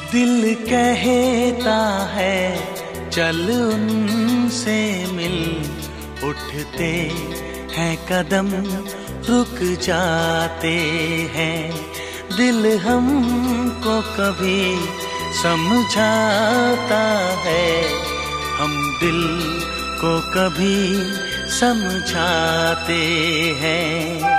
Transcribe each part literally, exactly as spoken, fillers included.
दिल कहता है चल उनसे मिल, उठते हैं कदम रुक जाते हैं। दिल हमको कभी समझाता है, हम दिल को कभी समझाते हैं।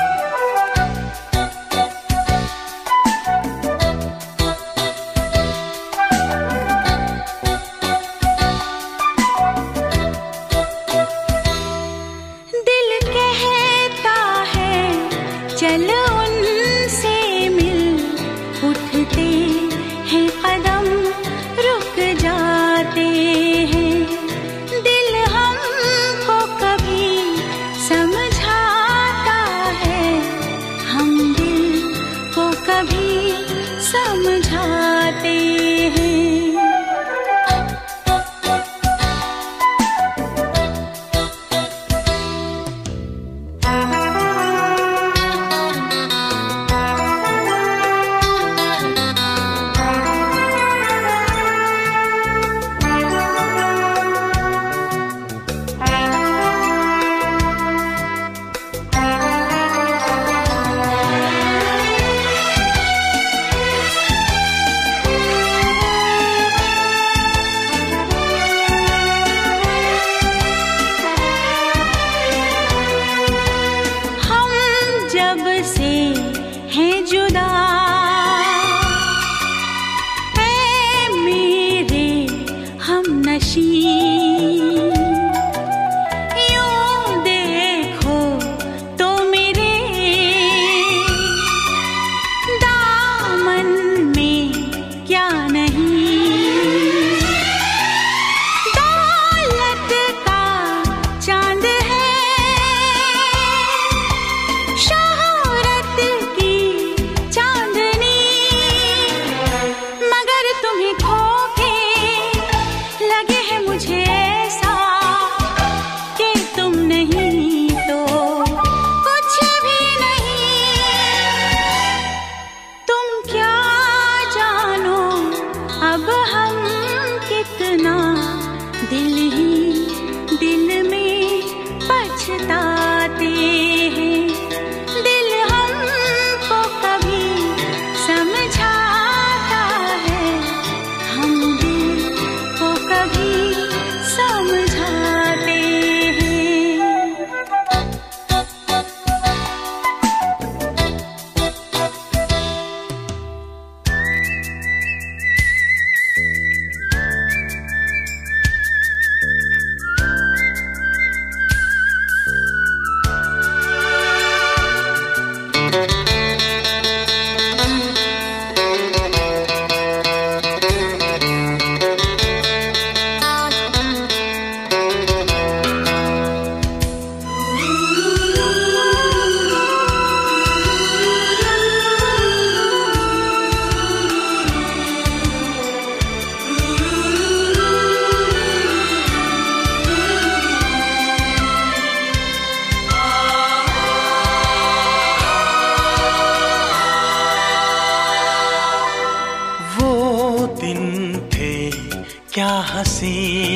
क्या हंसी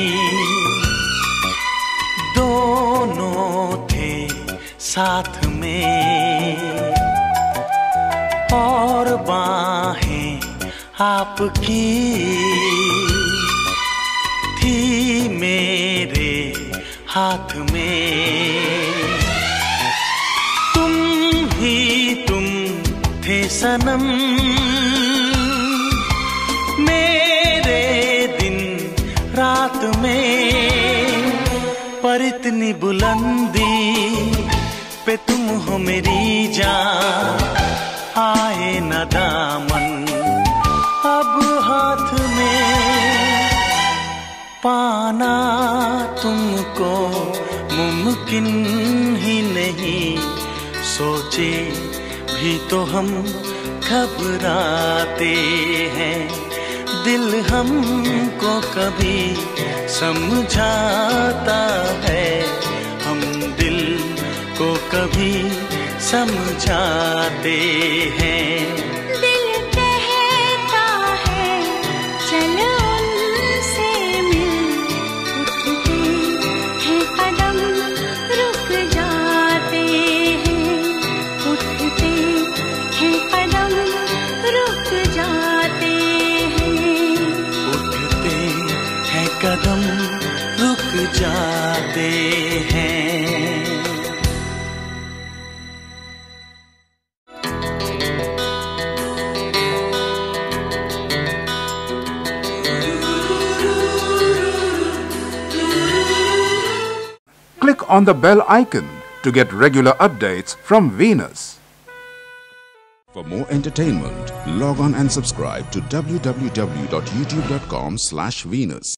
दोनों थे साथ में, और बाहें आपकी थी मेरे हाथ में। तुम ही तुम थे सनम मेरे दिन रात में, पर इतनी बुलंदी पे तुम हो मेरी जान, आए न दामन अब हाथ में। पाना तुमको मुमकिन ही नहीं, सोचे भी तो हम घबराते हैं। दिल हमको कभी समझाता है, हम दिल को कभी समझाते हैं। दिल कहता है on the bell icon to get regular updates from Venus. For more entertainment, log on and subscribe to w w w dot youtube dot com slash Venus.